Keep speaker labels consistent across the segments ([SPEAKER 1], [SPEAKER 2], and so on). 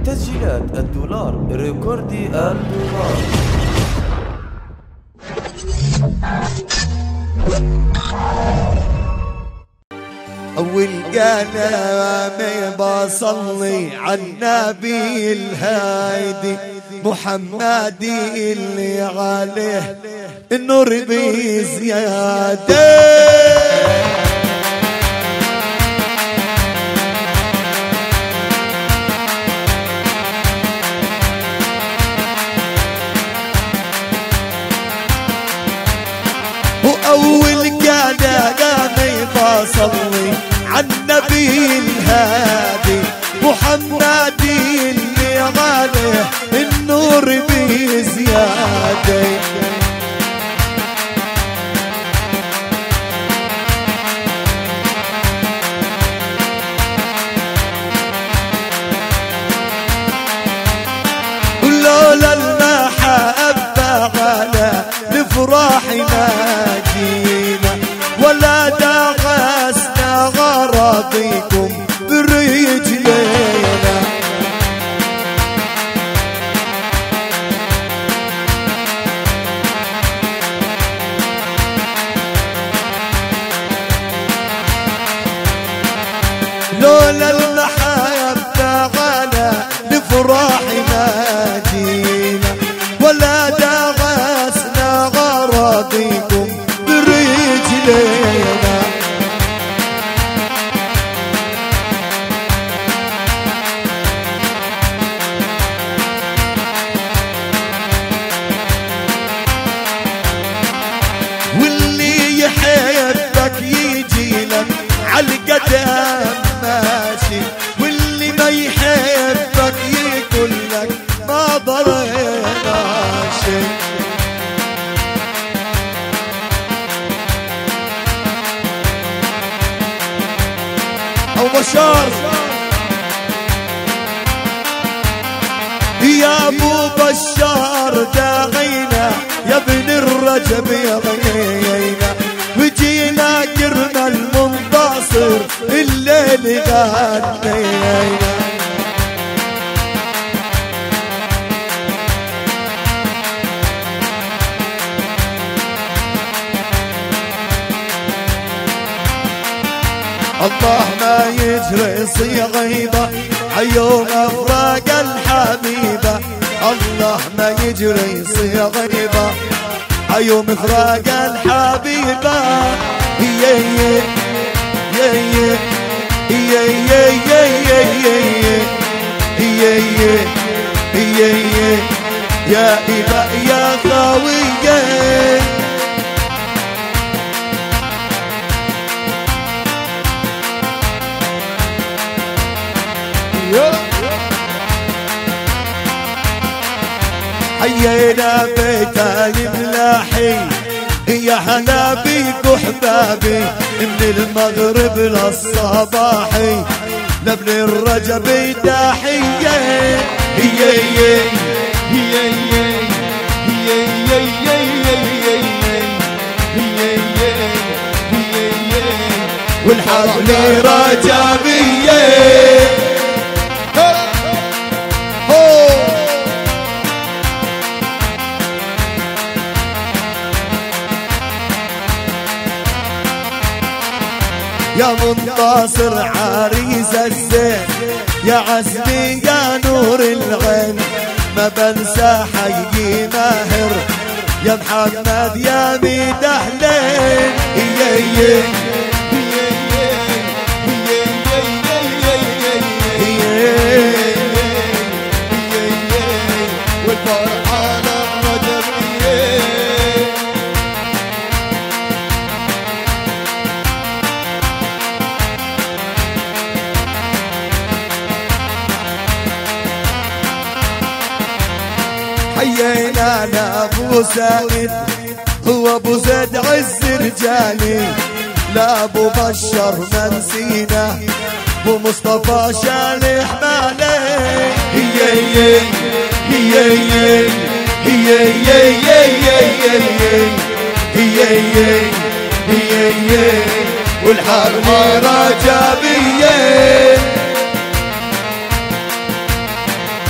[SPEAKER 1] تسجيلات الدولار ريكوردي الدولار.
[SPEAKER 2] أول كلامي بصلي على النبي الهادي محمدي اللي عليه النور بزيادة. وأول كلامي بصلي على النبي الهادي محمدي اللي عليه النور بزيادة. ولولا المحبة على الافراح ما جينا ولا دغسنا غراضيكم برجلينا. لولا المحبة على الافراح ما جينا ولا دغسنا غراضيكم برجلينا. واللي يحبك يجي لك عالقدام ماشي واللي ما يحبك يقول لك ما ضرينا شيء. أو بشار يا ابو بشار داعينا يا ابن الرجب يا غنينا وجينا كرم المنتصر الليل غنينا. الله ما يجري صيغيبة عيوم افراق الحبيبة. الله ما يجري صيغيبة عيوم افراق الحبيبة. هي هي هي هي هي هي هي يا إبا يا خوية. حيينا بيتان ملاحي يا هلا بيك وحبابي من المغرب للصباحي لابن الرجب تحية. هي هي هي هي هي والحرب رجبية. يا منتصر عريس الزين يا عزمي يا نور العين ما بنسى حي ماهر يا محمد يا ميد اهلين. هي هي والفرحانة الرجبية. حيينا انا ابو سعيد هو ابو زيد عز رجالي لا ابو بشر ما نسينا ومصطفى شالح مالي. هي هي هي هي هي هي هي والحرب رجبية.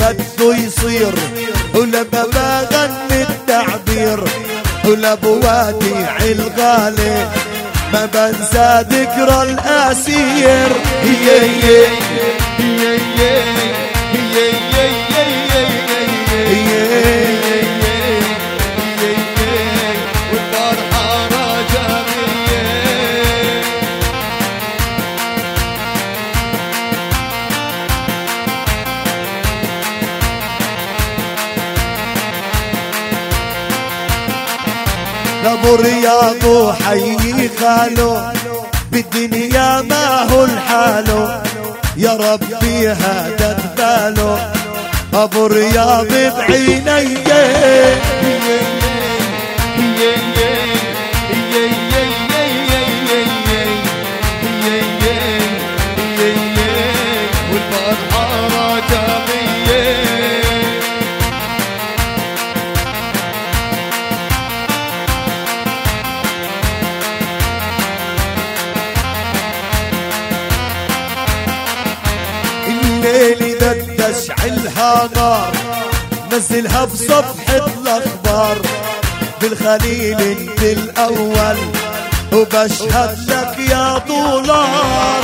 [SPEAKER 2] خده يصير، ولما بغني التعبير ولبواديع الغالي ما بنسى ذكرى الأسير. ابو رياض وحيي خالو بالدنيا ما هو الحالو، يا ربي هدت باله ابو رياض بعيني. الليل تشعلها نار نزلها بصفحة الأخبار، بالخليل انت الأول وبشهد لك يا دولار.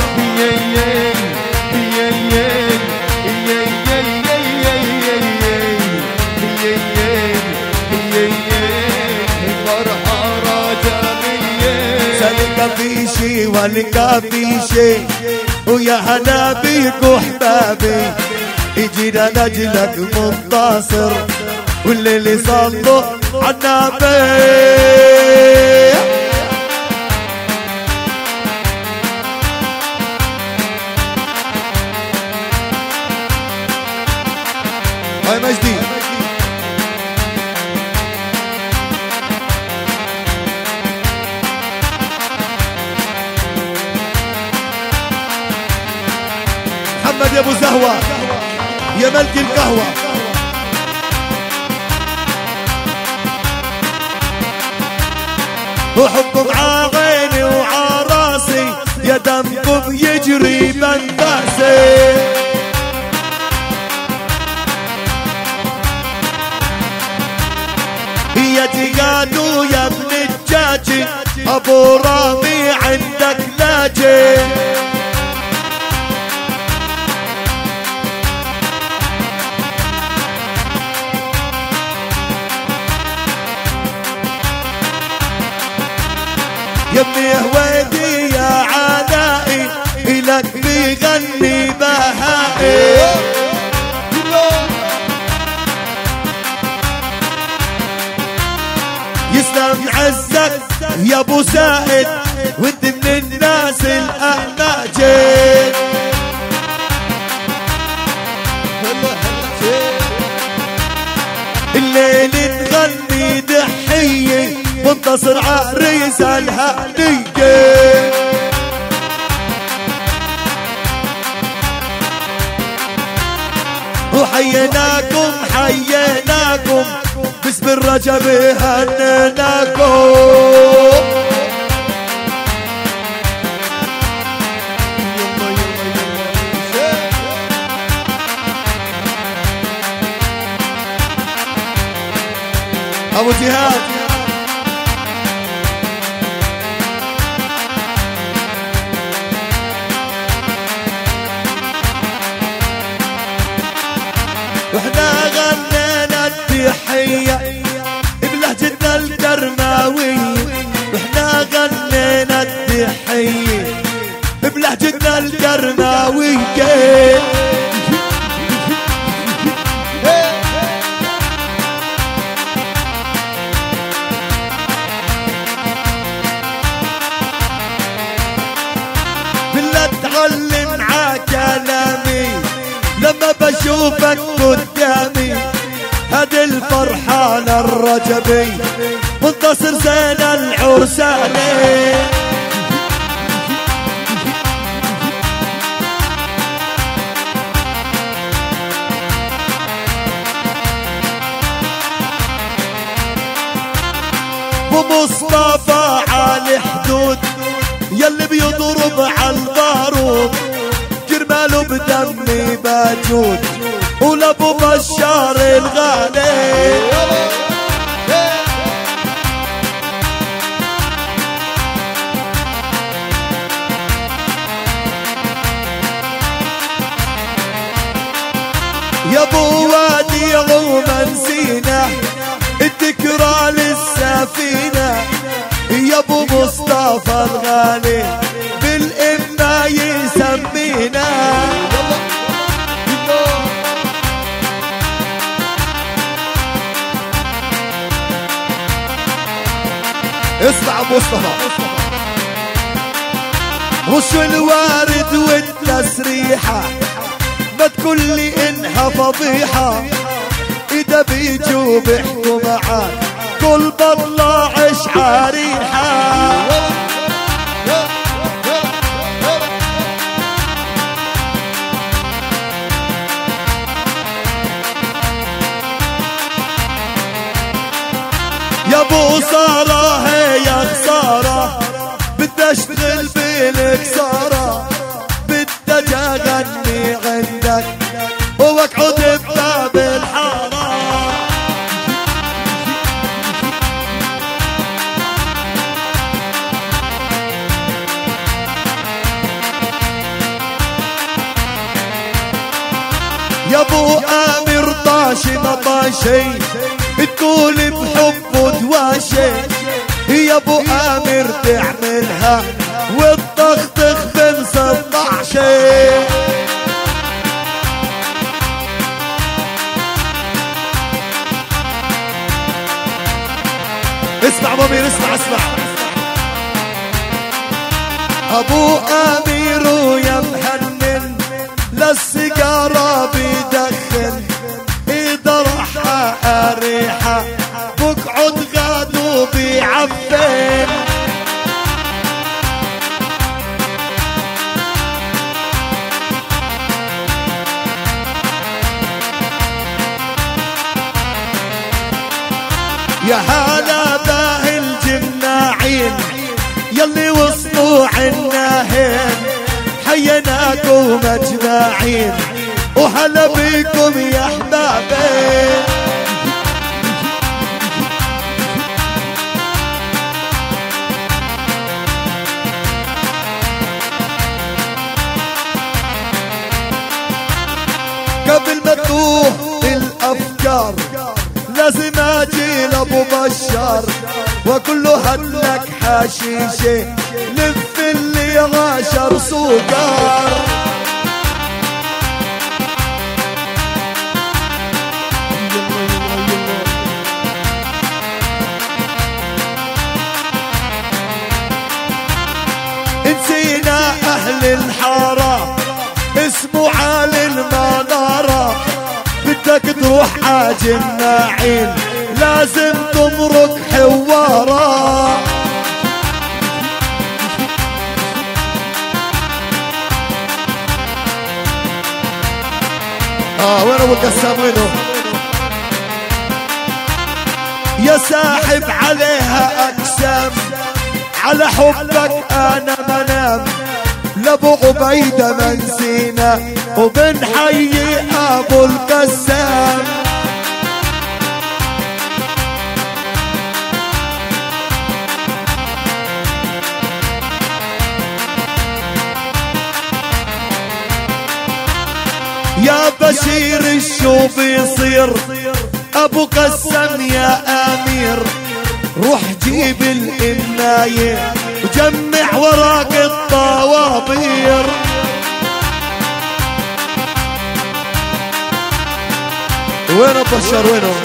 [SPEAKER 2] سلك في شي ولك في شي ويا هلا بيك وحبابي، يجينا نجلك منتصر واللي صلوا عالنبي. هاي مجدي محمد يا ابو زهوة يا ملك القهوة. وحبكم ععيني وعراسي يا دمكم يجري بنفاسي. يا تقادو يا ابن الجاجي ابو رامي عندك لاجي. يا ابني هويدي يا عدائي إلك بيغني بهائي. يسلم عزك يا ابو زائد وانت من الناس الأهماجين. الليل تغني دحية منتصر عريس الهدية. وحييناكم حييناكم باسم الرجب هنيناكم. ابو جهاد واحنا غنينا التحية بلهجتنا الكرماوية، واحنا غنينا التحية بلهجتنا الكرماوية. بالله تعلم عكلامي لما بشوفك قدامي، هذه الفرحان الرجبي منتصر زين العرساني. ومصطفى على حدود يلي بيضرب على البارود، جرماله بدمي باجود ولابو بشار الغالي. يا ابو وادي وما نسينا الذكرى للسفينة، يا ابو مصطفى الغالي بالإمة يسمينا. اسمع مصطفى، وش الوارد والتسريحة ما تقول لي انها فضيحة، اذا بيجوا بيحكوا معاك كل بطلع شعريحة. يا ابو صارة يا خسارة بدي اشتغل بالكسارة، بدي اغني عندك واقعد بباب الحارة. يا ابو امير طاشي ما طاشي تقول بحبه دواشي، يا ابو امير تعملها والطخطخ بن 16. اسمع ضمير اسمع ابو امير ويا محنن للسيجاره بيدخن، اذا راح ريحه بقعد غادو بيعفن. يا هلا باهي الجماعين يلي وصلوا عناهن، حيناكم اجمعين وهلا بيكم يا احبابي. قبل ما تروح الافكار لازم اجي لابو بشار واقول له هاتلك حشيشه لف اللي 10 سكر. نسينا اهل الحاره اسمه عالي المناره، بدك تروح حاج النعيم لازم تمرق حوارا. وين ابو القسام وينه؟ يا ساحب عليها اقسام على حبك انا منام، لابو عبيده منسينا وبنحيي ابو القسام. يا بشير شو بيصير ابو قسم يا امير، روح جيب الإماية وجمع وراق الطوابير. وين بشر وينه؟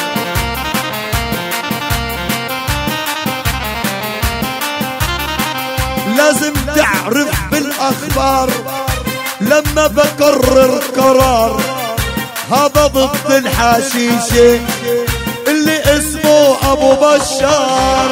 [SPEAKER 2] لازم تعرف بالاخبار لما بقرر قرار، هذا ضد الحشيشه اللي اسمه ابو بشار.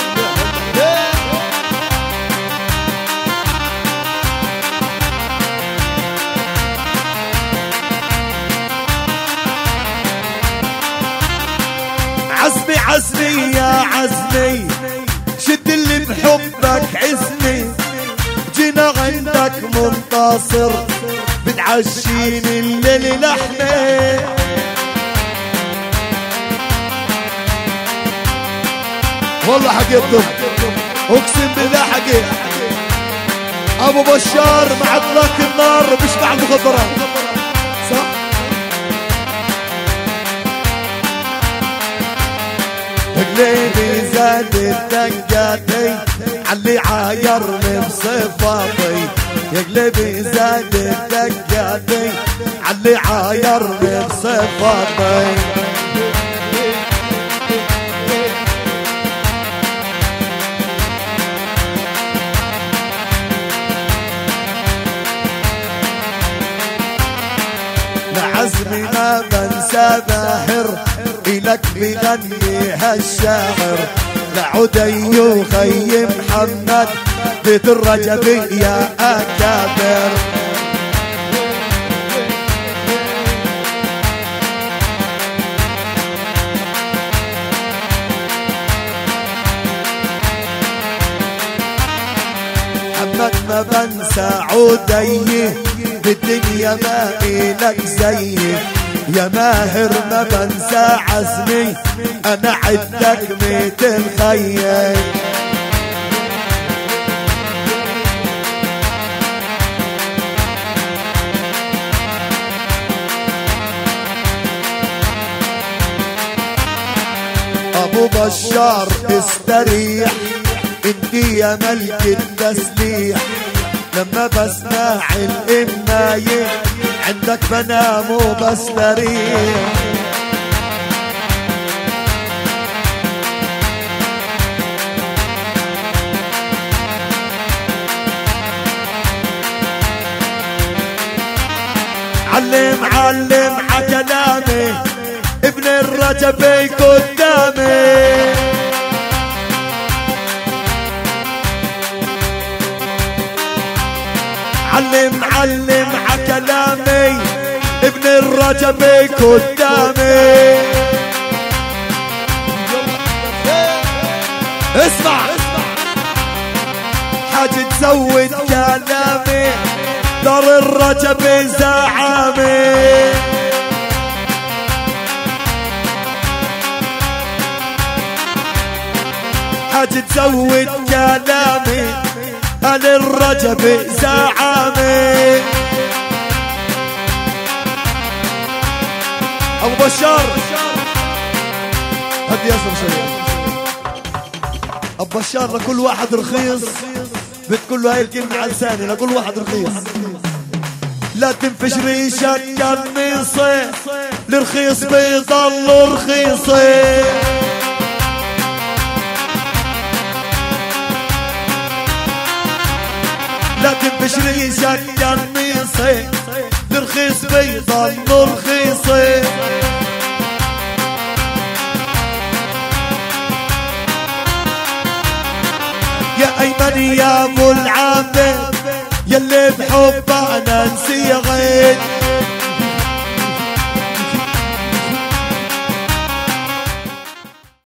[SPEAKER 2] عزمي عزمي يا عزمي شد اللي بحبك عزمي، جينا عندك منتصر بتعشيني الليل لحمة والله حقيقتهم اقسم بالله حقيقة. ابو بشار مع اطلاق النار مش مع المخدرات صح. قلبي زاد الدقاتي علي عايرني بصفاتي، يا قلبي زاد الدقاتي علي عايرني بصفاتي. عزمي ما بنسى باهر إلك بغني هالشاعر، لعدي وخي محمد بيت الرجب يا أكابر. محمد ما بنسى عودي بالدنيا ما إلك زيي، يا ماهر ما بنسى عزمي أنا عدك ميت الخيي. أبو بشار استريح انتي يا ملك التسليح، لما بسمع الإماية عندك بنام وبستريح. علم علم عكلامي ابن الرجب قدامي، علم علم عكلامي ابن الرجب قدامي. اسمع حاج تزود كلامي دار الرجب زعامي. حاج تزود كلامي أنا الرجب زعامي. أبو بشار هدي ياسر شوية. أبو بشار لكل واحد رخيص بتقول له هاي الكلمة على لساني، لكل واحد رخيص. لا تنفش ريشك كالميصي، الرخيص بيضل رخيصي. لا تنفش ريشك كالميصي، الرخيص بيضل رخيصي. يا أيمن يا أبو العابد يلي بحب أنا نسيغيت،